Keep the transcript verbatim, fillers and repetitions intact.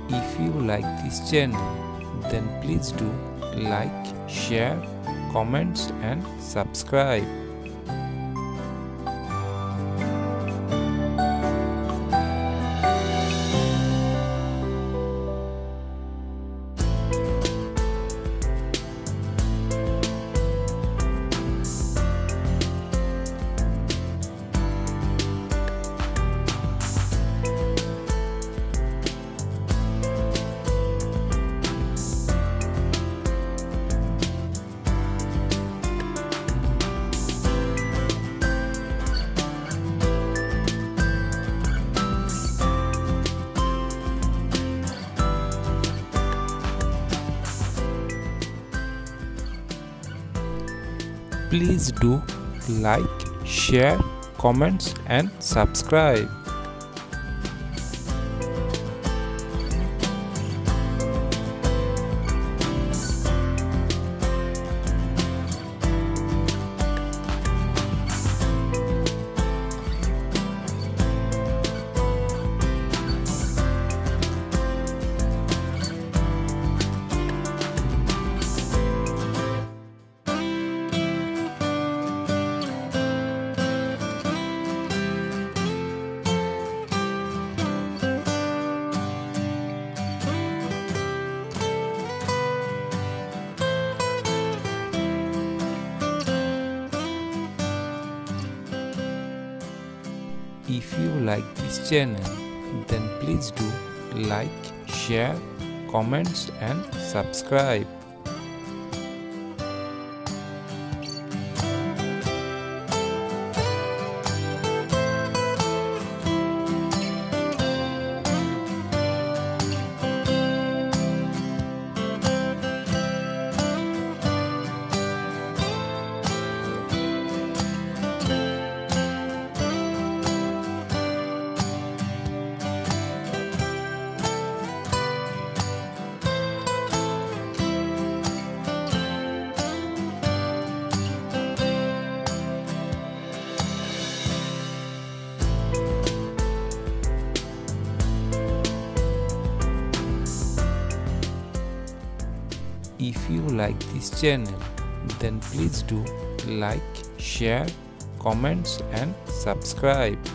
If you like this channel, then please do like, share, comments and subscribe. Please do like, share, comments and subscribe. If you like this channel, then please do like, share, comments and subscribe. If you like this channel, then please do like, share, comments and subscribe.